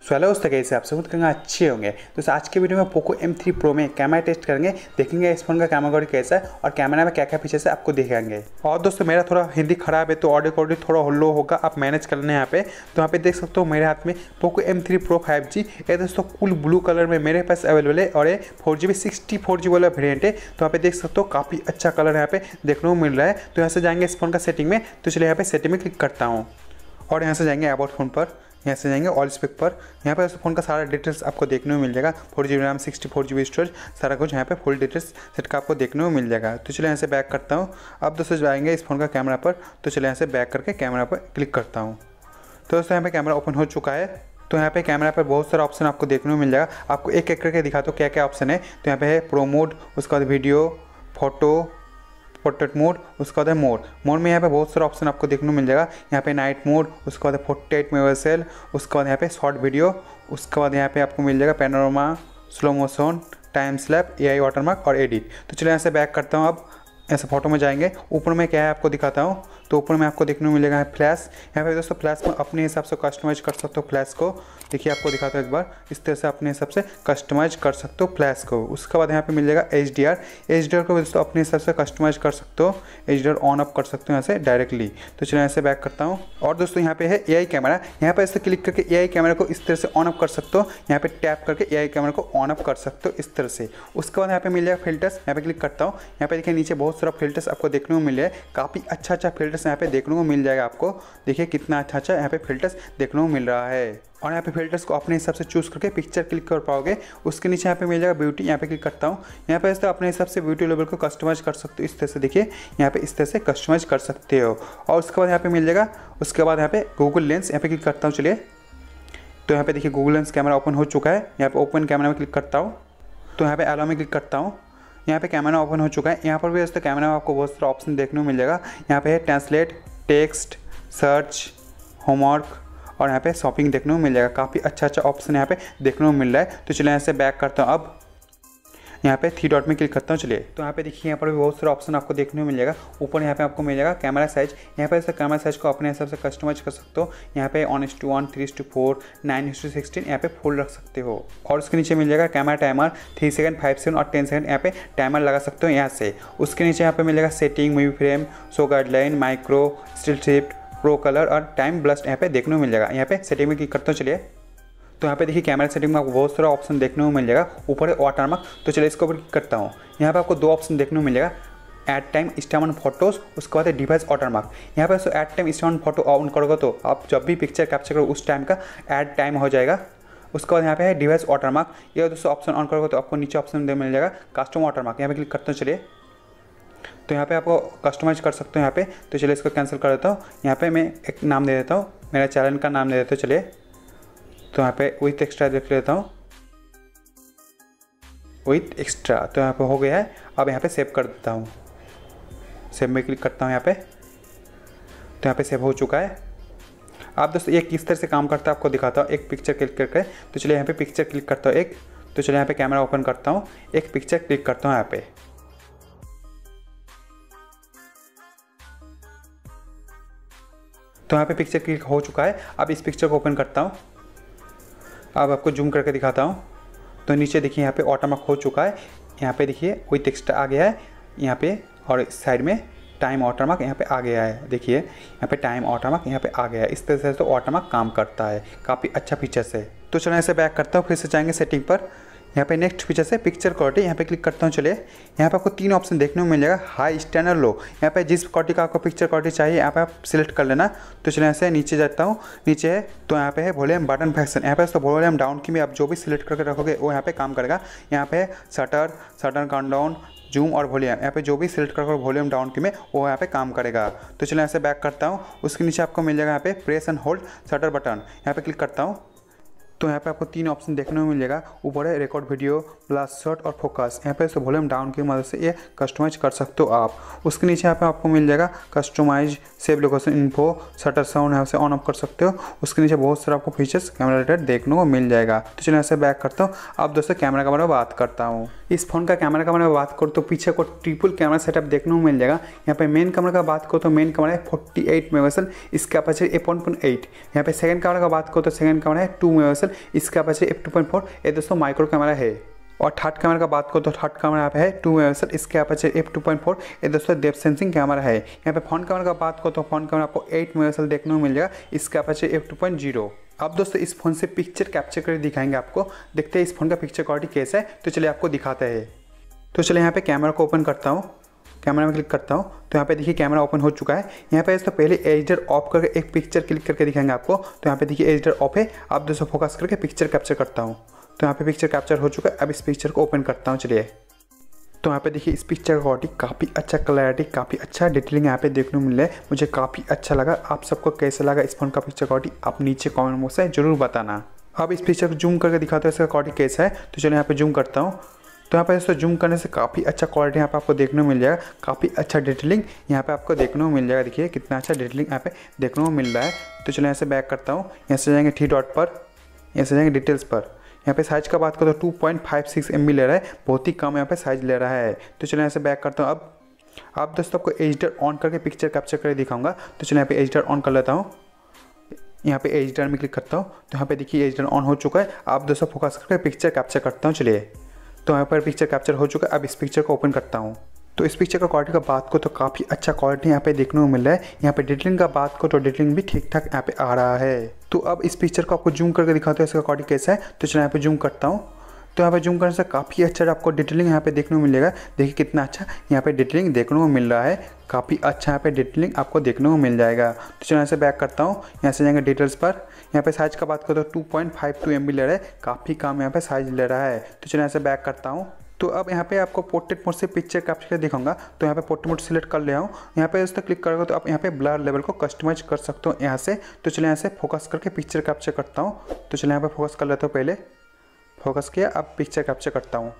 Hello दोस्तों, कैसे आप सब करेंगे अच्छे होंगे। दोस्तों आज के वीडियो में पोको M3 Pro में कैमरा टेस्ट करेंगे, देखेंगे इस फोन का कैमरा क्वालिटी कैसा है और कैमरा में क्या क्या फीचर्स है आपको दिखाएंगे। और दोस्तों मेरा थोड़ा हिंदी खराब है तो ऑडियो क्वालिटी थोड़ा लो होगा, आप मैनेज कर लेना यहाँ पे। तो यहाँ पे देख सकते हो मेरे हाथ में पोको M3 Pro 5G ये दोस्तों कूल ब्लू कलर में मेरे पास अवेलेबल है और ये 4GB 64GB वाला वेरिएंट है। तो यहाँ पे देख सकते हो काफ़ी अच्छा कलर यहाँ पे देखने को मिल रहा है। तो यहाँ से जाएंगे इस फोन का सेटिंग में, तो चलिए यहाँ पे सेटिंग में क्लिक करता हूँ और यहाँ से जाएंगे अबाउट फोन पर, यहाँ से जाएंगे ऑल स्पेक पर। यहाँ पर फ़ोन का सारा डिटेल्स आपको देखने को मिल जाएगा, 4GB रैम 64GB स्टोरेज, सारा कुछ यहाँ पे फुल डिटेल्स सेट का आपको देखने को मिल जाएगा। तो चलिए यहाँ से बैक करता हूँ। अब दोस्तों जाएंगे इस फ़ोन का कैमरा पर, तो चलिए यहाँ से बैक करके कैमरा पर क्लिक करता हूँ। तो दोस्तों यहाँ पे कैमरा ओपन हो चुका है। तो यहाँ पे कैमरा पर बहुत सारा ऑप्शन आपको देखने को मिल जाएगा। आपको एक एक करके दिखाता हूँ क्या क्या ऑप्शन है। तो यहाँ पे है प्रो मोड, उसके बाद वीडियो, फोटो, पोर्ट्रेट मोड, उसके बाद मोड में यहाँ पे बहुत सारा ऑप्शन आपको देखने को मिल जाएगा। यहाँ पे नाइट मोड, उसके बाद 48 मेगापिक्सल, उसके बाद यहाँ पे शॉर्ट वीडियो, उसके बाद यहाँ पे आपको मिल जाएगा पैनोरामा, स्लो मोशन, टाइम स्लैप, AI वाटरमार्क और एडिट। तो चलिए यहाँ से बैक करता हूँ। अब ऐसे फोटो में जाएंगे, ऊपर में क्या है आपको दिखाता हूँ। तो ऊपर में आपको देखने को मिलेगा है फ्लैश। यहाँ पे दोस्तों फ्लैश में अपने हिसाब से कस्टमाइज कर सकते हो फ्लैश को। देखिए आपको दिखाता हूँ एक बार, इस तरह से अपने हिसाब से कस्टमाइज कर सकते हो फ्लैश को। उसके बाद यहाँ पे मिल जाएगा HDR को दोस्तों अपने हिसाब से कस्टमाइज कर सकते हो, HDR ऑन अप कर सकते हो यहाँ से डायरेक्टली। तो चलिए यहाँ से बैक करता हूँ। और दोस्तों यहाँ पे है AI कैमरा, यहाँ पे इस क्लिक करके AI कैमरा को इस तरह से ऑन अप कर सकते हो। यहाँ पे टैप करके AI कैमरा को ऑन अप कर सकते हो इस तरह से। उसके बाद यहाँ पे मिल जाएगा फिल्टर्स, यहाँ पे क्लिक करता हूँ। यहाँ पे देखिए नीचे बहुत सारा फिल्टर्स आपको देखने को मिल रहा है, काफ़ी अच्छा फिल्टर्स यहाँ पे देखने को मिल जाएगा आपको। देखिए कितना अच्छा यहाँ पे फिल्टर्स देखने को मिल रहा है। और यहाँ पे फिल्टर्स को अपने हिसाब से चूज़ करके पिक्चर क्लिक कर पाओगे। उसके नीचे यहाँ पे मिल जाएगा ब्यूटी, यहाँ पे क्लिक करता हूँ। यहाँ पे इस तरह अपने हिसाब से ब्यूटी लेवल को कस्टमाइज कर सकते हो इस तरह से। देखिए यहाँ पे इस तरह से कस्टमाइज कर सकते हो। और उसके बाद यहाँ पे मिल जाएगा, उसके बाद यहाँ पे गूगल लेंस, यहाँ पे क्लिक करता हूँ। चलिए तो यहाँ पे देखिए गूगल लेंस कैमरा ओपन हो चुका है। यहाँ पे ओपन कैमरा में क्लिक करता हूँ, तो यहाँ पे अलाउ में क्लिक करता हूँ। यहाँ पे कैमरा ओपन हो चुका है। यहाँ पर भी दोस्तों कैमरा में आपको बहुत सारा ऑप्शन देखने को मिल जाएगा। यहाँ पे है ट्रांसलेट, टेक्स्ट, सर्च, होमवर्क और यहाँ पे शॉपिंग देखने को मिल जाएगा। काफ़ी अच्छा ऑप्शन यहाँ पे देखने को मिल रहा है। तो चलिए यहाँ से बैक करता हूँ। अब यहाँ पे 3 डॉट में क्लिक करता हूँ। चलिए तो यहाँ पे देखिए यहाँ पर भी बहुत सारा ऑप्शन आपको देखने को मिल जाएगा। ऊपर यहाँ पे आपको मिल जाएगा कैमरा साइज, यहाँ पे कैमरा साइज को अपने हिसाब से कस्टमाइज कर सकते हो। यहाँ पे 1:1, 3:4, 9:16 यहाँ पे फुल रख सकते हो। और उसके नीचे मिल जाएगा कैमरा टाइमर, 3 सेकंड, 5 सेकंड और 10 सेकंड यहाँ पे टाइमर लगा सकते हो यहाँ से। उसके नीचे यहाँ पे मिल जाएगा setting, movie frame, show guideline, micro, still shift, pro colour और टाइम ब्लस्ट यहाँ पे देखने को मिल जाएगा। यहाँ पे सेटिंग में क्लिक करता हूँ। चलिए तो यहाँ पे देखिए कैमरा सेटिंग में आपको बहुत सारा ऑप्शन देखने को मिल जाएगा। ऊपर है वाटरमार्क, तो चलिए इसके ऊपर क्लिक करता हूँ। यहाँ पे आपको 2 ऑप्शन देखने को मिल जाएगा, add time stamp on photos, उसके बाद है डिवाइस वाटरमार्क। यहाँ पे add time stamp on photo on करोगे तो आप जब भी पिक्चर कैप्चर करो उस टाइम का ऐड टाइम हो जाएगा। उसके बाद यहाँ पे है डिवाइस वाटरमार्क, ये दोस्तों ऑप्शन ऑन करोगे तो आपको नीचे ऑप्शन मिल जाएगा कस्टम वाटरमार्क। यहाँ पे क्लिक करते हो। चलिए तो यहाँ पे आपको कस्टमाइज कर सकते हो यहाँ पे। तो चलिए इसको कैंसिल कर देता हूँ। यहाँ पे मैं एक नाम दे देता हूँ, मेरा चैनल का नाम दे देता हूँ। चलिए तो यहाँ पे विथ एक्स्ट्रा देख लेता हूँ, विथ एक्स्ट्रा। तो यहाँ पे हो गया है। अब यहाँ पे सेव कर देता हूँ, सेव में क्लिक करता हूँ यहाँ पे। तो यहाँ पे सेव हो चुका है। आप दोस्तों ये किस तरह से काम करता है आपको दिखाता हूँ, एक पिक्चर क्लिक करके। तो चलिए यहाँ पे पिक्चर क्लिक करता हूँ एक। तो चलिए यहाँ पे कैमरा ओपन करता हूँ, एक पिक्चर क्लिक करता हूँ यहाँ पे। तो यहाँ पे पिक्चर क्लिक हो चुका है। अब इस पिक्चर को ओपन करता हूँ। अब आपको जूम करके दिखाता हूँ। तो नीचे देखिए यहाँ पे वाटरमार्क हो चुका है। यहाँ पे देखिए विथ एक्स्ट्रा आ गया है यहाँ पे, और साइड में टाइम वाटरमार्क यहाँ पे आ गया है। देखिए यहाँ पे टाइम वाटरमार्क यहाँ पे आ गया है। इस तरह से तो वाटरमार्क काम करता है, काफ़ी अच्छा फीचर है। तो चलो ऐसे बैक करता हूँ, फिर से जाएंगे सेटिंग पर। यहाँ पे नेक्स्ट फीचर है पिक्चर क्वालिटी, यहाँ पे क्लिक करता हूँ। चलिए यहाँ पे आपको 3 ऑप्शन देखने को मिल जाएगा, हाई, स्टैंडर्ड, लो। यहाँ पे जिस क्वालिटी का आपको पिक्चर क्वालिटी चाहिए यहाँ पे आप सिलेक्ट कर लेना। तो चलिए यहाँ से नीचे जाता हूँ। नीचे है तो यहाँ पे है वॉल्यूम बटन फंक्शन, यहाँ पे तो वॉल्यूम डाउन की में आप जो भी सिलेक्ट करके रखोगे वो यहाँ पे काम करेगा। यहाँ पे शटर काउंटडाउन, जूम और वॉल्यूम, यहाँ पे जो भी सिलेक्ट कर वॉल्यूम डाउन की में वो यहाँ पे काम करेगा। तो चलिए यहाँ से बैक करता हूँ। उसके नीचे आपको मिल जाएगा यहाँ पे press and hold shutter button, यहाँ पे क्लिक करता हूँ। तो यहाँ पे आपको 3 ऑप्शन देखने को मिल जाएगा। ऊपर है रिकॉर्ड वीडियो, प्लस शॉट और फोकस। यहाँ पे वॉल्यूम डाउन की मदद से ये कस्टमाइज कर सकते हो आप। उसके नीचे यहाँ पे आपको मिल जाएगा customise, save location info, shutter sound यहाँ से ऑन ऑफ कर सकते हो। उसके नीचे बहुत सारा आपको फीचर्स कैमरा रिलेटेड देखने को मिल जाएगा। तो चलिए यहाँ से बैक करता हूँ। अब दोस्तों कैमरा के बारे में बात करता हूँ। इस फोन का कैमरा के बारे में बात करो तो पीछे को ट्रिपल कैमरा सेटअप देखने को मिल जाएगा। यहाँ पे मेन कैमरा का बात करो तो मेन कैमरा है 48 मेगापिक्सल, इसका अपर्चर f1.8। यहाँ पे सेकंड कैमरा का बात करो तो सेकंड कैमरा है 2 मेगापिक्सल, इसका अपर्चर f2.4। ये दोस्तों माइक्रो कैमरा है। और थर्ड कैमरा का बात करो तो थर्ड कैमरा यहाँ पे है 2 मेगापिक्सल, इसके अपर्चर f2.4। ये दोस्तों डेप्थ सेंसिंग कैमरा है। यहाँ पे फ्रंट कैमरा का बात करो तो फ्रंट कैमरा आपको 8 मेगापिक्सल देखने को मिल जाएगा, इसका अपर्चर f2.0। अब दोस्तों इस फोन से पिक्चर कैप्चर करके दिखाएंगे आपको। देखते हैं इस फोन का पिक्चर क्वालिटी कैसा है, तो चलिए आपको दिखाते हैं। तो चलिए यहाँ पे कैमरा को ओपन करता हूँ, कैमरा में क्लिक करता हूँ तो यहाँ पे देखिए कैमरा ओपन हो चुका है। यहाँ पे तो पहले एडिटर ऑफ करके एक पिक्चर क्लिक करके दिखाएंगे आपको। तो यहाँ पे देखिए एडिटर ऑफ है। अब दोस्तों फोकस करके पिक्चर कैप्चर करता हूँ, तो यहाँ पे पिक्चर कैप्चर हो चुका है। अब इस पिक्चर को ओपन करता हूँ। चलिए तो यहाँ पे देखिए इस पिक्चर का क्वालिटी काफ़ी अच्छा, क्लैरिटी काफ़ी अच्छा, डिटेलिंग यहाँ पे देखने को मिल रहा है। मुझे काफ़ी अच्छा लगा। आप सबको कैसा लगा इस फोन का पिक्चर क्वालिटी आप नीचे कमेंट बॉक्स में जरूर बताना। अब इस पिक्चर को जूम करके दिखाते हैं इसका क्वालिटी कैसा है। तो चलिए यहाँ पे जूम करता हूँ। तो यहाँ पे दोस्तों जूम करने से काफ़ी अच्छा क्वालिटी यहाँ पे आपको देखने को मिल जाएगा, काफ़ी अच्छा डिटेलिंग यहाँ पे आपको देखने को मिल जाएगा। देखिए कितना अच्छा डिटेलिंग यहाँ पे देखने को मिल रहा है। तो चलिए यहाँ से बैक करता हूँ, यहाँ से जाएंगे 3 डॉट पर, यहाँ से जाएंगे डिटेल्स पर। यहाँ पे साइज़ का बात करो तो 2.56 MB ले रहा है, बहुत ही कम यहाँ पे साइज़ ले रहा है। तो चलिए यहाँ से बैक करता हूँ। अब दोस्तों आपको एडिटर ऑन करके पिक्चर कैप्चर करके दिखाऊंगा। तो चलिए यहाँ पे एडिटर ऑन कर लेता हूँ। यहाँ पे एडिटर में क्लिक करता हूँ तो यहाँ पे देखिए एडिटर ऑन हो चुका है। आप दोस्तों फोकस करके पिक्चर कैप्चर करता हूँ। चलिए तो यहाँ पर पिक्चर कैप्चर हो चुका है। अब इस पिक्चर को ओपन करता हूँ। तो इस पिक्चर का क्वालिटी का बात को तो काफ़ी अच्छा क्वालिटी यहाँ पे देखने को मिल रहा है। यहाँ पे डिटेलिंग का बात को तो डिटेलिंग भी ठीक ठाक यहाँ पे आ रहा है। तो अब इस पिक्चर को आपको जूम करके दिखाते हैं इसका क्वालिटी कैसा है। तो चलिए यहाँ पे जूम करता हूँ। तो यहाँ पे जूम करने से काफ़ी अच्छा आपको डिटेलिंग यहाँ पे देखने को मिलेगा। देखिए कितना अच्छा यहाँ पे डिटेलिंग देखने को मिल रहा है, काफ़ी अच्छा यहाँ पे डिटेलिंग आपको देखने को मिल जाएगा। तो चलिए यहाँ से बैक करता हूँ, यहाँ से जाएंगे डिटेल्स पर। यहाँ पे साइज़ का बात करो तो 2.52 MB ले रहा है, काफ़ी कम यहाँ पे साइज़ ले रहा है। तो चलिए यहाँ से बैक करता हूँ। तो अब यहाँ पे आपको पोर्ट्रेट मोड से पिक्चर कैप्चर कर दिखाऊंगा। तो यहाँ पे पोर्ट्रेट मोड सिलेक्ट कर ले आऊँ। यहाँ पे इस पर क्लिक करोगे तो आप यहाँ पे ब्लर लेवल को कस्टमाइज कर सकते हो यहाँ से। तो चलिए यहाँ से फोकस करके पिक्चर कैप्चर करता हूँ। तो चलिए यहाँ पे फोकस कर लेता हूँ, पहले फोकस किया, अब पिक्चर कैप्चर करता हूँ।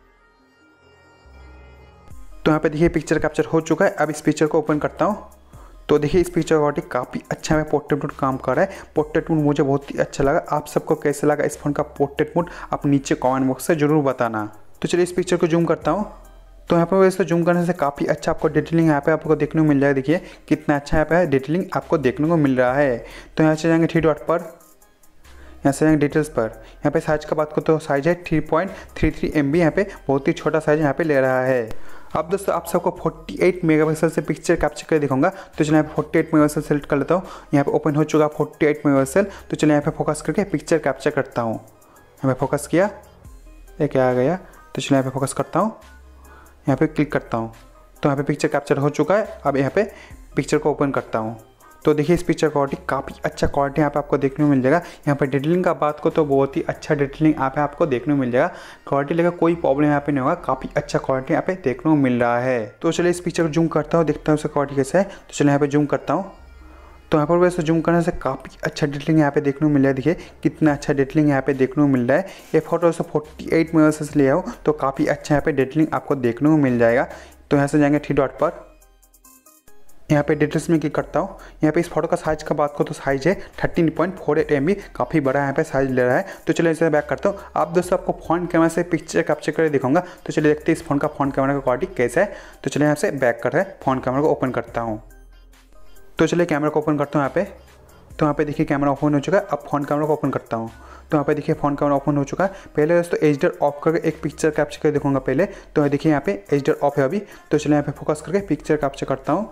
तो यहाँ पे देखिए पिक्चर कैप्चर हो चुका है। अब इस पिक्चर को ओपन करता हूँ। तो देखिए इस पिक्चर क्वालिटी काफ़ी अच्छा है, पोर्ट्रेट मोड काम कर रहा है। पोर्ट्रेट मोड मुझे बहुत ही अच्छा लगा। आप सबको कैसे लगा इस फोन का पोर्ट्रेट मोड आप नीचे कमेंट बॉक्स से जरूर बताना। तो चलिए इस पिक्चर को जूम करता हूँ। तो यहाँ पर वैसे जूम करने से काफ़ी अच्छा आपको डिटेलिंग यहाँ पे आपको देखने को मिल जाएगा। देखिए कितना अच्छा यहाँ पे डिटेलिंग आपको देखने को मिल रहा है। तो यहाँ से जाएंगे 3 डॉट पर, यहाँ से जाएंगे डिटेल्स पर। यहाँ पे साइज़ का बात करो तो साइज़ है 3.33 MB, यहाँ पे बहुत ही छोटा साइज़ यहाँ पे ले रहा है। अब दोस्तों आप सबको 48 मेगापिक्सल से पिक्चर कैप्चर कर दिखाऊंगा। तो चलिए यहाँ पे 48 मेगापिक्सल सेलेक्ट कर लेता हूँ। यहाँ पे ओपन हो चुका 48 मेगापिक्सल। तो चलिए यहाँ पे फोकस करके पिक्चर कैप्चर करता हूँ। यहाँ पे फोकस किया, ये क्या आ गया। तो चलिए यहाँ पे फोकस करता हूँ, यहाँ पे क्लिक करता हूँ। तो यहाँ पे पिक्चर कैप्चर हो चुका है। अब यहाँ पे पिक्चर को ओपन करता हूँ। तो देखिए इस पिक्चर क्वालिटी काफ़ी अच्छा क्वालिटी यहाँ पे आपको देखने को मिल जाएगा। यहाँ पे डिटेलिंग का बात को तो बहुत ही अच्छा डिटेलिंग यहाँ पे आपको देखने को मिल जाएगा। क्वालिटी लेकर कोई प्रॉब्लम यहाँ पे नहीं होगा, काफ़ी अच्छा क्वालिटी यहाँ पे देखने को मिल रहा है। तो चलिए इस पिक्चर को जूम करता हूँ, देखता हूँ उसका क्वालिटी कैसा है। तो चलिए यहाँ पे जूम करता हूँ। तो यहाँ पर वैसे जूम करने से काफ़ी अच्छा डिटेलिंग यहाँ पे देखने को मिल रहा है। देखिए कितना अच्छा डिटेलिंग यहाँ पे देखने को मिल रहा है। ये फोटो से 48 मेगापिक्सल से ले आओ तो काफ़ी अच्छा यहाँ पे डिटेलिंग आपको देखने को मिल जाएगा। तो यहाँ से जाएंगे 3 डॉट पर, यहाँ पे डिटेल्स में क्लिक करता हूँ। यहाँ पे इस फोटो का साइज़ का बात करो तो साइज़ है 13.48 MB, काफ़ी बड़ा यहाँ पे साइज़ ले रहा है। तो चलिए इसे बैक करता हूँ। आप दोस्तों आपको फ्रंट कैमरा से पिक्चर कैप्चर करके दिखाऊंगा। तो चलिए देखते हैं इस फोन का फ्रंट कैमरा का क्वालिटी कैसा है। तो चलिए यहाँ से बैक कर रहा है, फ्रंट कैमरा को ओपन करता हूँ। तो चलिए कैमरा को ओपन करता हूँ यहाँ पे। तो यहाँ पे देखिए कैमरा ओपन हो चुका है। अब फ्रंट कैमरा को ओपन करता हूँ। तो यहाँ पे देखिए फ्रंट कैमरा ओपन हो चुका है। पहले दोस्तों एडिटर ऑफ करके एक पिक्चर कैप्चर करके दिखाऊंगा पहले। तो देखिए यहाँ पे एडिटर ऑफ है अभी। तो चलिए यहाँ पे फोकस करके पिक्चर कैप्चर करता हूँ।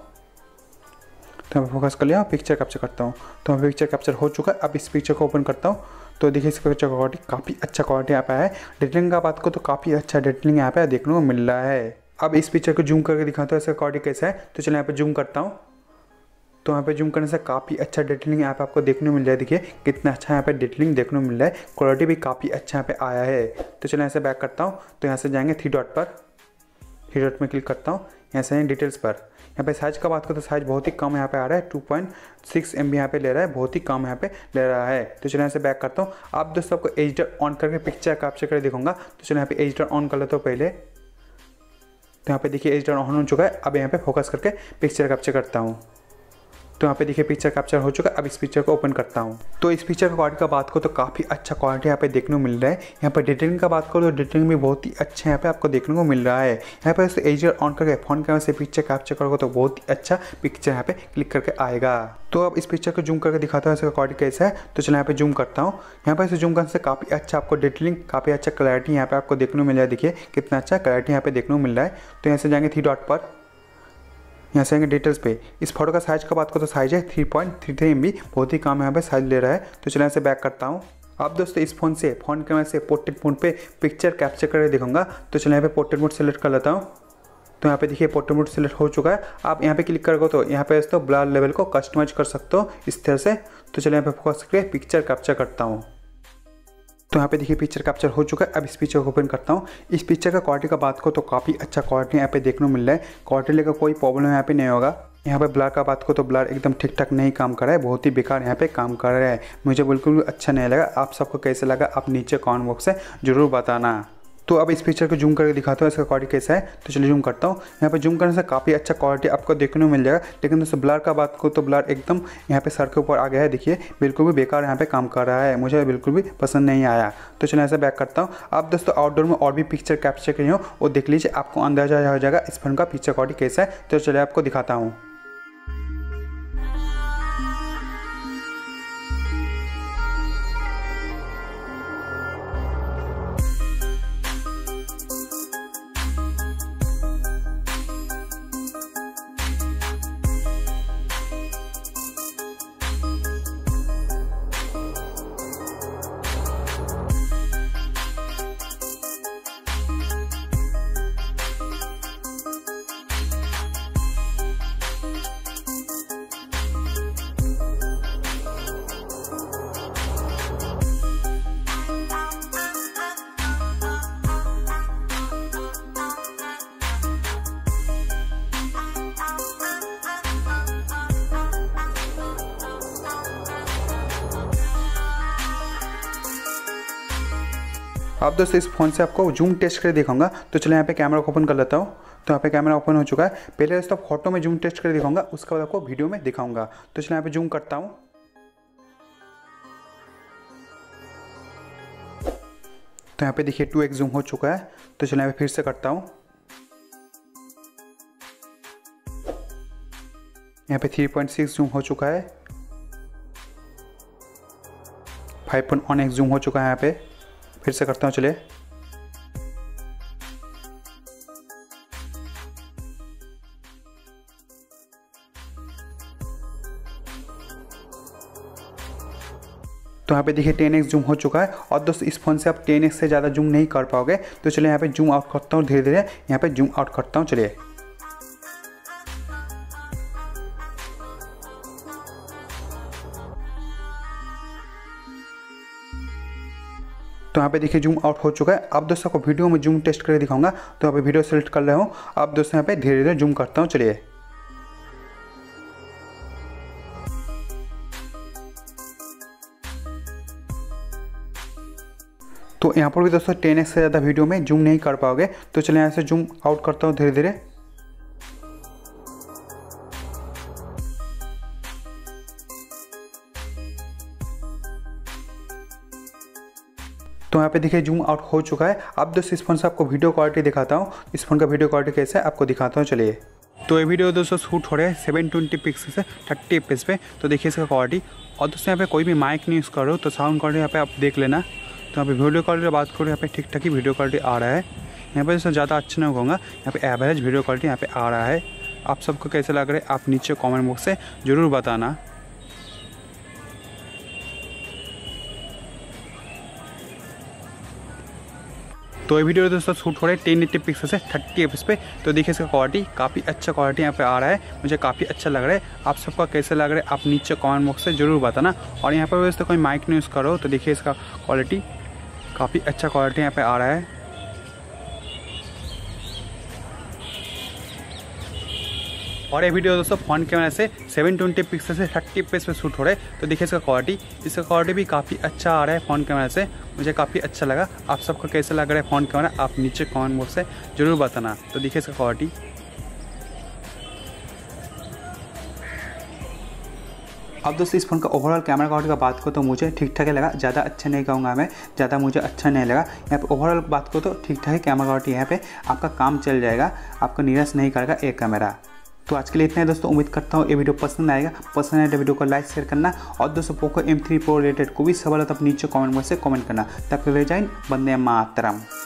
तो मैं फोकस कर लिया, पिक्चर कैप्चर करता हूँ। तो यहाँ पे पिक्चर कैप्चर हो चुका है। अब इस पिक्चर को ओपन करता हूँ। तो देखिए इस पिक्चर का क्वालिटी काफ़ी अच्छा क्वालिटी यहाँ पे है। डिटेलिंग का बात को तो काफ़ी अच्छा डिटेलिंग यहाँ पे देखने को मिल रहा है। अब इस पिक्चर को जूम करके दिखाता हूँ इसका क्वालिटी कैसा है। तो चलिए यहाँ पे जूम करता हूँ। तो यहाँ पे जूम करने से काफ़ी अच्छा डिटेलिंग यहाँ पे आपको देखने को मिल रहा है। देखिए कितना अच्छा यहाँ पे डिटेलिंग देखने को मिल रहा है, क्वालिटी भी काफ़ी अच्छा यहाँ पे आया है। तो चलिए यहाँ से बैक करता हूँ। तो यहाँ से जाएंगे 3 डॉट पर, 3 डॉट में क्लिक करता हूँ। यहाँ से डिटेल्स पर, यहाँ पे साइज़ का बात करो तो साइज़ बहुत ही कम यहाँ पे आ रहा है, 2.6 MB यहाँ पे ले रहा है, बहुत ही कम यहाँ पे ले रहा है। तो चलिए यहाँ से बैक करता हूँ। आप दोस्तों आपको एडिटर ऑन करके पिक्चर कैप्चर करके दिखाऊंगा। तो चलिए यहाँ पे एडिटर ऑन कर लेता हूँ पहले। तो यहाँ पे देखिए एडिटर ऑन हो चुका है। अब यहाँ पे फोकस करके पिक्चर कैप्चर करता हूँ। तो यहाँ पे देखिए पिक्चर कैप्चर हो चुका है। अब इस पिक्चर को ओपन करता हूँ। तो इस पिक्चर की क्वालिटी का बात करो तो काफ़ी अच्छा क्वालिटी यहाँ पे देखने को मिल रहा है। यहाँ पर डिटेलिंग का बात करो तो डिटेलिंग भी बहुत ही अच्छा यहाँ पे आपको देखने को मिल रहा है। यहाँ पर इसे एचडीआर ऑन करके फोन कैमरा से पिक्चर कैप्चर करोगे तो बहुत ही अच्छा पिक्चर यहाँ पे क्लिक करके आएगा। तो अब इस पिक्चर को जूम करके दिखाता हूँ इसका क्वालिटी कैसा है। तो चलो यहाँ पे जूम करता हूँ। यहाँ पर इसे जूम करने से काफ़ी अच्छा आपको डिटेलिंग, काफ़ी अच्छा क्लैरिटी यहाँ पे आपको देखने को मिल रहा है। देखिए कितना अच्छा क्लैरिटी यहाँ पे देखने को मिल रहा है। तो यहाँ से जाएंगे 3 डॉट पर, यहाँ से आएंगे डिटेल्स पे। इस फोटो का साइज का बात करो तो साइज है 3.33 MB, बहुत ही कम यहाँ पे साइज ले रहा है। तो चलो यहाँ से बैक करता हूँ। अब दोस्तों इस फोन से फोन कैमरा से पोर्ट्रेट मोड पे पिक्चर कैप्चर करके दिखाऊंगा। तो चलो यहाँ पे पोर्ट्रेट मोड सेलेक्ट कर लेता हूँ। तो यहाँ पे देखिए पोर्ट्रेट मोड सेलेक्ट हो चुका है। आप यहाँ पे क्लिक करोगे तो यहाँ पे दोस्तों ब्लर लेवल को कस्टमाइज कर सकते हो इस तरह से। तो चलो यहाँ पे फोकस करके पिक्चर कैप्चर करता हूँ। तो यहाँ पे देखिए पिक्चर कैप्चर हो चुका है। अब इस पिक्चर को ओपन करता हूँ। इस पिक्चर का क्वालिटी का बात करो तो काफ़ी अच्छा क्वालिटी यहाँ पे देखने को मिल रहा है। क्वालिटी लेकर कोई प्रॉब्लम यहाँ पे नहीं होगा। यहाँ पे ब्लर का बात करो तो ब्लर एकदम ठीक ठाक नहीं काम कर रहा है, बहुत ही बेकार यहाँ पे काम कर रहा है। मुझे बिल्कुल भी अच्छा नहीं लगा। आप सबको कैसे लगा आप नीचे कमेंट बॉक्स से जरूर बताना। तो अब इस पिक्चर को जूम करके दिखाता हूँ इसका क्वालिटी कैसा है। तो चलिए जूम करता हूँ। यहाँ पे जूम करने से काफ़ी अच्छा क्वालिटी आपको देखने को मिल जाएगा। लेकिन दोस्तों ब्लर का बात करो तो ब्लर एकदम यहाँ पे सर के ऊपर आ गया है। देखिए बिल्कुल भी बेकार यहाँ पे काम कर रहा है, मुझे बिल्कुल भी पसंद नहीं आया। तो चलिए ऐसे बैक करता हूँ। अब दोस्तों आउटडोर में और भी पिक्चर कैप्चर करी हो वो देख लीजिए, आपको अंदाजा हो जाएगा इस फोन का पिक्चर क्वालिटी कैसा है। तो चलिए आपको दिखाता हूँ। अब दोस्तों इस फ़ोन से आपको जूम टेस्ट करके दिखाऊंगा। तो चलो यहाँ पे कैमरा को ओपन कर लेता हूँ। तो यहाँ पे कैमरा ओपन हो चुका है। पहले दोस्तों फोटो में जूम टेस्ट करके दिखाऊंगा, उसके बाद आपको वीडियो में दिखाऊंगा। तो चलो यहाँ पे जूम करता हूँ। तो यहाँ पे देखिए 2x जूम हो चुका है। तो चलो यहाँ पे फिर से करता हूँ। यहाँ पे 3.6 जूम हो चुका है। 5.1x जूम हो चुका है। यहाँ पे फिर से करता हूँ। चलिए तो यहाँ पे देखिए 10x जूम हो चुका है। और दोस्तों इस फोन से आप 10x से ज़्यादा जूम नहीं कर पाओगे। तो चलिए यहाँ पे जूम आउट करता हूँ, धीरे धीरे यहाँ पे जूम आउट करता हूँ। चलिए तो यहाँ पे देखिए जूम आउट हो चुका है। अब दोस्तों को वीडियो में जूम टेस्ट करके दिखाऊंगा। तो यहाँ पे वीडियो सेलेक्ट कर रहा हूँ। अब दोस्तों यहाँ पे धीरे धीरे जूम करता हूँ। चलिए तो यहाँ पर भी दोस्तों 10x से ज़्यादा वीडियो में जूम नहीं कर पाओगे। तो चलिए यहाँ से जूम आउट करता हूँ धीरे धीरे। तो यहाँ पे देखिए जूम आउट हो चुका है। अब दोस्तों इस फोन से आपको वीडियो क्वालिटी दिखाता हूँ। इस फोन का वीडियो क्वालिटी कैसा है आपको दिखाता हूँ। चलिए तो ये वीडियो दोस्तों शूट हो रहा है 720 पिक्सल से 30 fps पे। तो देखिए इसका क्वालिटी। और दोस्तों यहाँ पे कोई भी माइक नहीं यूज़ कर रहे हो तो साउंड क्वालिटी यहाँ पे आप देख लेना। तो यहाँ पे वीडियो क्वालिटी बात करो, यहाँ पे ठीक ठाक ही वीडियो क्वालिटी आ रहा है। यहाँ पे दोस्तों ज़्यादा अच्छा नहीं होगा, यहाँ पे एवरेज वीडियो क्वालिटी यहाँ पे आ रहा है। आप सबको कैसे लग रहा है आप नीचे कमेंट बॉक्स से ज़रूर बताना। तो ये वीडियो दोस्तों शूट हो रहा है 1080 पिक्सल से 30 fps पे। तो देखिए इसका क्वालिटी काफ़ी अच्छा क्वालिटी यहाँ पे आ रहा है, मुझे काफ़ी अच्छा लग रहा है। आप सबका कैसे लग रहा है आप नीचे कमेंट बॉक्स से ज़रूर बताना। और यहाँ पर दोस्तों कोई माइक नहीं यूज़ करो तो देखिए इसका क्वालिटी काफ़ी अच्छा क्वालिटी यहाँ पे आ रहा है। और ये वीडियो दोस्तों फ्रंट कैमरा से 720 पिक्सल से 30 fps पे शूट हो रहा है। तो देखिए इसका क्वालिटी भी काफ़ी अच्छा आ रहा है फ्रंट कैमरा से, मुझे काफ़ी अच्छा लगा। आप सबको कैसा लग रहा है फ्रंट कैमरा आप नीचे कमेंट बॉक्स से ज़रूर बताना। तो देखिए इसका क्वालिटी। अब दोस्तों इस फ़ोन का ओवरऑल कैमरा क्वालिटी का बात को तो मुझे ठीक ठाक ही लगा, ज़्यादा अच्छा नहीं कहूँगा मैं, ज़्यादा मुझे अच्छा नहीं लगा। यहाँ पे ओवरऑल बात को तो ठीक ठाक ही कैमरा क्वालिटी, यहाँ पे आपका काम चल जाएगा, आपको निराश नहीं करेगा ये कैमरा। तो आज के लिए इतना है दोस्तों, उम्मीद करता हूँ ये वीडियो पसंद आएगा। पसंद आए तो वीडियो को लाइक शेयर करना, और दोस्तों पोको M3 Pro रिलेटेड कोई भी सवाल हो तो आप नीचे कमेंट बॉक्स से कमेंट करना। तब तक ले जाए, वंदे मातरम।